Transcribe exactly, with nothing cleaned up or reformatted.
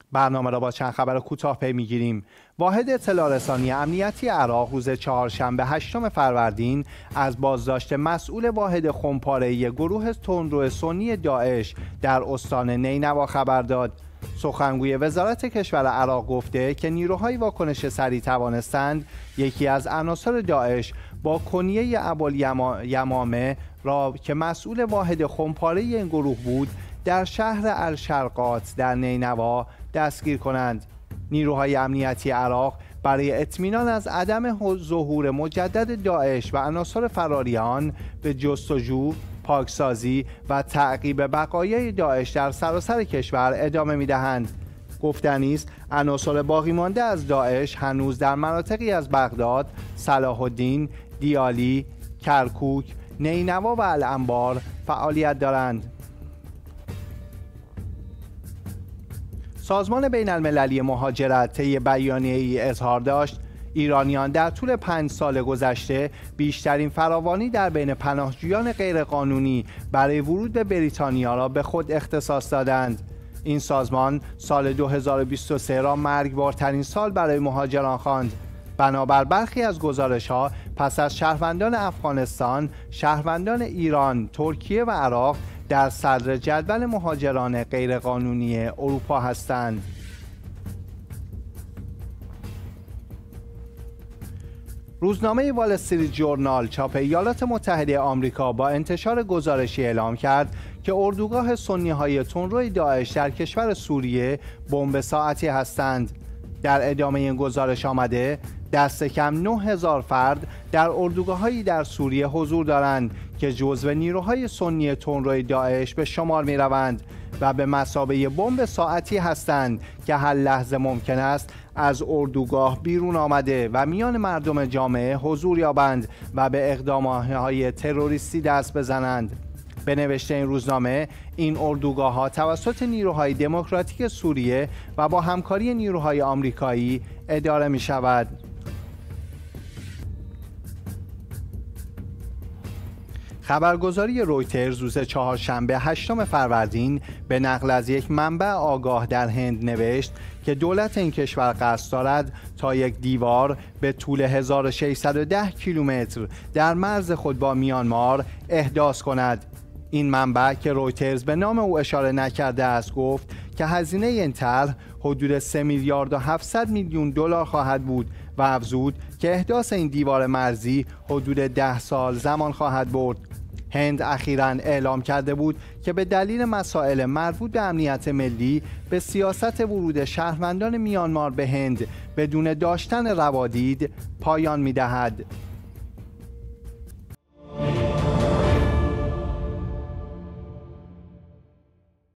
برنامه را با چند خبر کوتاه پی میگیریم. واحد اطلاع رسانی امنیتی عراق روز چهارشنبه هشتم فروردین از بازداشت مسئول واحد خمپاره‌ای گروه تندرو سنی داعش در استان نینوا خبر داد. سخنگوی وزارت کشور عراق گفته که نیروهای واکنش سریع توانستند یکی از عناصر داعش با کنیه ابوالیمامه را که مسئول واحد خمپاره‌ای این گروه بود در شهر الشرقات در نینوا دستگیر کنند. نیروهای امنیتی عراق برای اطمینان از عدم ظهور مجدد داعش و عناصر فراری آن به جستجو، پاکسازی و تعقیب بقایای داعش در سراسر کشور ادامه می‌دهند. گفتنی است عناصر باقی مانده از داعش هنوز در مناطقی از بغداد، صلاح الدین، دیالی، کرکوک، نینوا و الانبار فعالیت دارند. سازمان بین المللی مهاجرت طی بیانیه‌ای اظهار داشت ایرانیان در طول پنج سال گذشته بیشترین فراوانی در بین پناهجویان غیرقانونی برای ورود به بریتانیا را به خود اختصاص دادند. این سازمان سال دو هزار و بیست و سه را مرگبارترین سال برای مهاجران خواند. بنابر برخی از گزارش‌ها پس از شهروندان افغانستان، شهروندان ایران، ترکیه و عراق در صدر جدول مهاجران غیرقانونی اروپا هستند. روزنامه وال استریت ژورنال چاپ ایالات متحده آمریکا با انتشار گزارشی اعلام کرد که اردوگاه سنی‌های تندروی داعش در کشور سوریه بمب ساعتی هستند. در ادامه این گزارش آمده دست کم نه هزار فرد در اردوگاه‌هایی در سوریه حضور دارند که جزو نیروهای سنی تندروی داعش به شمار می‌روند و به مثابه بمب ساعتی هستند که هر لحظه ممکن است از اردوگاه بیرون آمده و میان مردم جامعه حضور یابند و به اقدامات تروریستی دست بزنند. به نوشته این روزنامه این اردوگاه‌ها توسط نیروهای دموکراتیک سوریه و با همکاری نیروهای آمریکایی اداره می‌شود. خبرگزاری رویترز روز چهارشنبه هشتم فروردین به نقل از یک منبع آگاه در هند نوشت که دولت این کشور قصد دارد تا یک دیوار به طول هزار و ششصد و ده کیلومتر در مرز خود با میانمار احداث کند. این منبع که رویترز به نام او اشاره نکرده است گفت که هزینه این طرح حدود سه میلیارد و هفتصد میلیون دلار خواهد بود و افزود که احداث این دیوار مرزی حدود ده سال زمان خواهد برد. هند اخیراً اعلام کرده بود که به دلیل مسائل مربوط به امنیت ملی به سیاست ورود شهروندان میانمار به هند بدون داشتن روادید پایان می‌دهد.